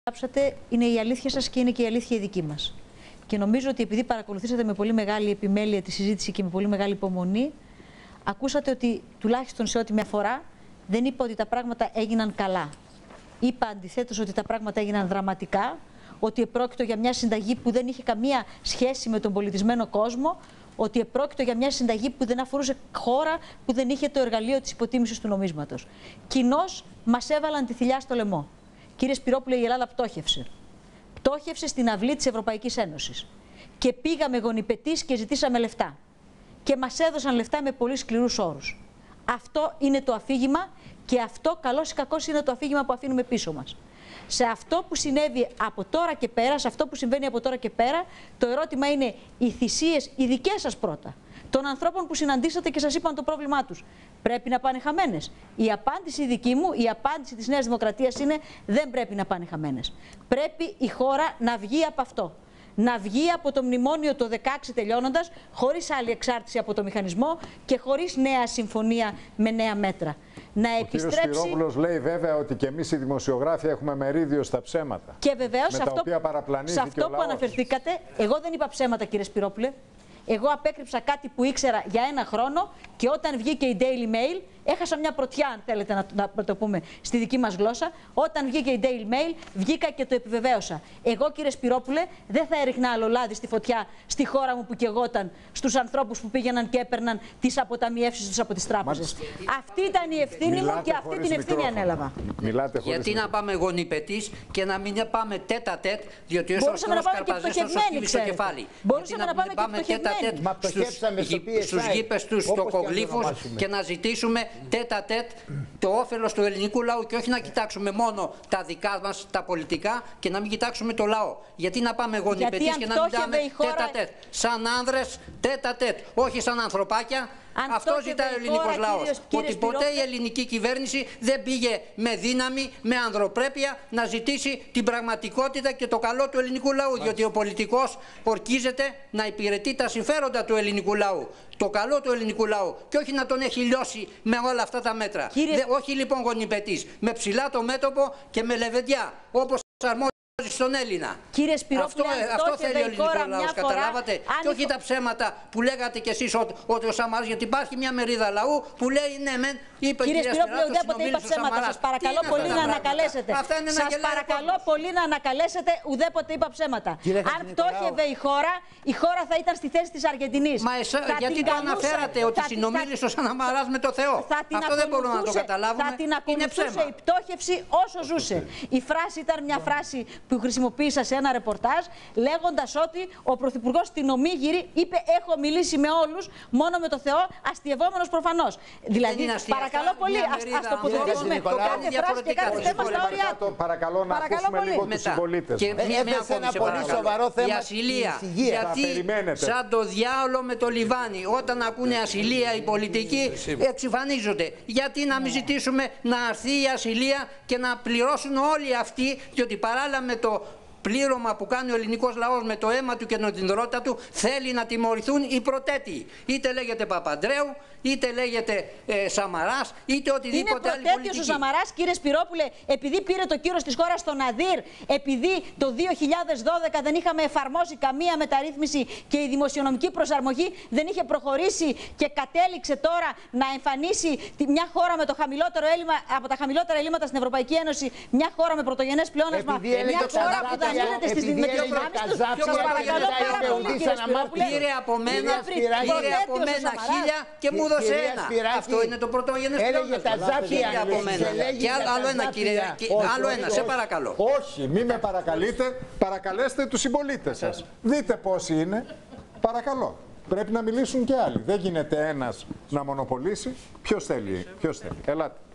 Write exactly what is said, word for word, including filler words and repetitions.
Γράψατε είναι η αλήθεια σας και είναι και η αλήθεια η δική μας. Και νομίζω ότι επειδή παρακολουθήσατε με πολύ μεγάλη επιμέλεια τη συζήτηση και με πολύ μεγάλη υπομονή, ακούσατε ότι τουλάχιστον σε ό,τι με αφορά δεν είπα ότι τα πράγματα έγιναν καλά. Είπα αντιθέτως ότι τα πράγματα έγιναν δραματικά, ότι επρόκειτο για μια συνταγή που δεν είχε καμία σχέση με τον πολιτισμένο κόσμο, ότι επρόκειτο για μια συνταγή που δεν αφορούσε χώρα που δεν είχε το εργαλείο της υποτίμησης του νομίσματος. Κοινώς μας έβαλαν τη θηλιά στο λαιμό. Κύριε Σπυρόπουλε, η Ελλάδα πτώχευσε. Πτώχευσε στην αυλή της Ευρωπαϊκής Ένωσης. Και πήγαμε γονιπετής και ζητήσαμε λεφτά. Και μας έδωσαν λεφτά με πολύ σκληρούς όρους. Αυτό είναι το αφήγημα και αυτό καλώς ή κακώς είναι το αφήγημα που αφήνουμε πίσω μας. Σε αυτό που συνέβη από τώρα και πέρα, σε αυτό που συμβαίνει από τώρα και πέρα, το ερώτημα είναι οι θυσίες, οι δικές σας πρώτα, των ανθρώπων που συναντήσατε και σας είπαν το πρόβλημά τους, πρέπει να πάνε χαμένες. Η απάντηση δική μου, η απάντηση της Νέας Δημοκρατίας είναι δεν πρέπει να πάνε χαμένες. Πρέπει η χώρα να βγει από αυτό. Να βγει από το μνημόνιο το δεκαέξι τελειώνοντας, χωρίς άλλη εξάρτηση από το μηχανισμό και χωρίς νέα συμφωνία με νέα μέτρα. Να Ο επιστρέψει... κύριος Σπυρόπουλος λέει βέβαια ότι και εμείς οι δημοσιογράφοι έχουμε μερίδιο στα ψέματα. Και βεβαίως με σε αυτό, σε αυτό που αναφερθήκατε, εγώ δεν είπα ψέματα, κύριε Σπυρόπουλε. Εγώ απέκρυψα κάτι που ήξερα για ένα χρόνο και όταν βγήκε η Daily Mail, έχασα μια πρωτιά, αν θέλετε να, να το πούμε στη δική μας γλώσσα. Όταν βγήκε η Daily Mail, βγήκα και το επιβεβαίωσα. Εγώ, κύριε Σπυρόπουλε, δεν θα έριχνα άλλο λάδι στη φωτιά στη χώρα μου που καιγόταν, στους ανθρώπους που πήγαιναν και έπαιρναν τις αποταμιεύσεις τους από τις τράπεζες. Μα... Αυτή ήταν η ευθύνη Μιλάτε μου και αυτή την ευθύνη μικρόφωνο. ανέλαβα. Μιλάτε Γιατί μικρόφωνο. να πάμε γονιπετής και να μην πάμε τέτα τέτ, διότι όσο Μπορούσαμε να πάμε και πτωχευμένοι, στο κεφάλι. Μπορούσαμε να πάμε και πτωχευμένοι. Στους γήπες τους στοκογλύφους και να ζητήσουμε τέτα τέτ το όφελος του ελληνικού λαού και όχι να κοιτάξουμε μόνο τα δικά μας τα πολιτικά και να μην κοιτάξουμε το λαό. Γιατί να πάμε γονιπετής και να μην πάμε τέτα τέτ. Σαν άνδρες τέτα τέτ, όχι σαν ανθρωπάκια. Αν Αυτό ζητάει ο ελληνικός λαός. Ότι ποτέ η ελληνική κυβέρνηση δεν πήγε με δύναμη, με ανδροπρέπεια να ζητήσει την πραγματικότητα και το καλό του ελληνικού λαού. Διότι ο πολιτικός ορκίζεται να υπηρετεί τα συμφέροντα του ελληνικού λαού. Το καλό του ελληνικού λαού. Και όχι να τον έχει λιώσει με όλα αυτά τα μέτρα. Κύριε... Δε, όχι λοιπόν γονιπετής. Με ψηλά το μέτωπο και με λεβεντιά. Όπως αρμόζει στον Έλληνα. Κύριε Σπυρόπουλε, αυτό, αυτό θέλει ο ελληνικός λαός, καταλάβατε. Φορά, και όχι τα ψέματα που λέγατε κι εσείς ότι, ότι ο Σαμαράς, γιατί υπάρχει μια μερίδα λαού που λέει ναι μεν, είπε κύριε Σπυρόπουλε, ουδέποτε είπα ψέματα. Σας παρακαλώ πολύ να ανακαλέσετε. Σας παρακαλώ πολύ να ανακαλέσετε, ουδέποτε είπα ψέματα. Αν πτώχευε η χώρα, η χώρα θα ήταν στη θέση της Αργεντινής. Μα εσά, γιατί το αναφέρατε ότι συνομίλησε ο Σαμαράς με το Θεό. Αυτό δεν μπορούμε να το καταλάβουμε. Θα την ακολουθούσε η πτώχευση όσο ζούσε. Η φράση ήταν μια φράση που χρησιμοποίησα σε ένα ρεπορτάζ, λέγοντας ότι ο Πρωθυπουργός στην Ομίγυρη είπε: έχω μιλήσει με όλους, μόνο με το Θεό, αστειευόμενος προφανώς. Δηλαδή, παρακαλώ πολύ, ας τοποθετήσουμε κάθε φράση και κάθε θέμα στα όρια του. Παρακαλώ να ακούσουμε λίγο τους συμπολίτες. Και ένα πολύ σοβαρό θέμα. Η ασυλία. Γιατί σαν το διάολο με το λιβάνι, όταν ακούνε ασυλία οι πολιτικοί, εξυφανίζονται. Γιατί να μην ζητήσουμε να έρθει η ασυλία και να πληρώσουν όλοι αυτοί, διότι παράλληλα με το πλήρωμα που κάνει ο ελληνικός λαός με το αίμα του και την ρότα του θέλει να τιμωρηθούν οι πρωτέτοιοι. Είτε λέγεται Παπαντρέου, είτε λέγεται ε, Σαμαράς, είτε οτιδήποτε άλλο. Είναι προτέτειος ο Σαμαράς, κύριε Σπυρόπουλε, επειδή πήρε το κύρος της χώρας στον Αδύρ, επειδή το δύο χιλιάδες δώδεκα δεν είχαμε εφαρμόσει καμία μεταρρύθμιση και η δημοσιονομική προσαρμογή δεν είχε προχωρήσει και κατέληξε τώρα να εμφανίσει μια χώρα με το χαμηλότερο έλλειμμα, από τα χαμηλότερα έλλειμματα στην Ευρωπαϊκή Ένωση, μια χώρα με πρωτογενές πλεόνασμα, μια χώρα που δανείζεται στις δυνάμεις του. Σας παρακαλώ πάρα πολύ, κύριε Σπυρόπουλε. Πήρε από μένα, πήρε από μένα χίλια και μου έδωσε ένα. Αυτό είναι το πρωτογενές πλεόνασμα. Χίλια από μένα. Και άλλο ένα, κύριε, άλλο ένα, σε παρακαλώ. Όχι, μη με παρακαλείτε, παρακαλέστε τους συμπολίτες σας. Δείτε πόσοι είναι, παρακαλώ. Πρέπει να μιλήσουν και άλλοι. Δεν γίνεται ένας να μονοπολίσει. Ποιος θέλει, ποιος θέλει. Ελάτε.